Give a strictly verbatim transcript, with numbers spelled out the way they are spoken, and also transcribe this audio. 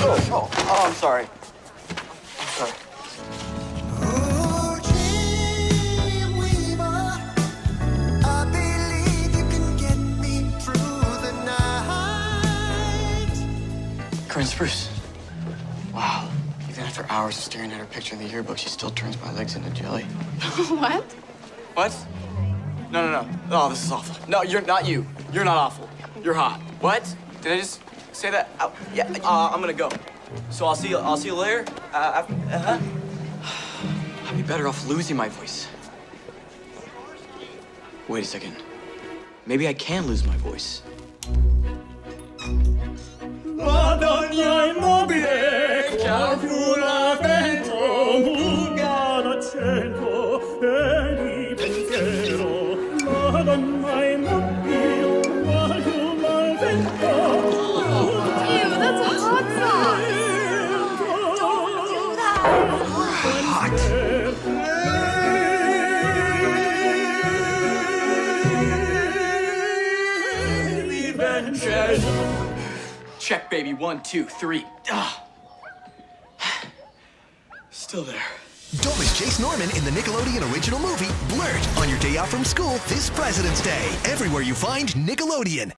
oh, oh, I'm sorry. I'm sorry. Corinne Spruce. Wow. Even after hours of staring at her picture in the yearbook, she still turns my legs into jelly. What? What? No, no, no. Oh, this is awful. No, you're not you. You're not awful. You're hot. What? Did I just say that? Oh, yeah. Uh, I'm gonna go. So I'll see you. I'll see you later. Uh, uh-huh. I'd be better off losing my voice. Wait a second. Maybe I can lose my voice. Madonna immobile, chiarura dentro, muga d'accento, e di pensiero. Madonna immobile, chiarura al vento. Ew, that's a hot sauce. Don't do that. Hot. Check, baby. One, two, three. Ah. Still there. Don't miss Jace Norman in the Nickelodeon original movie, BLURT, on your day off from school this President's Day. Everywhere you find Nickelodeon.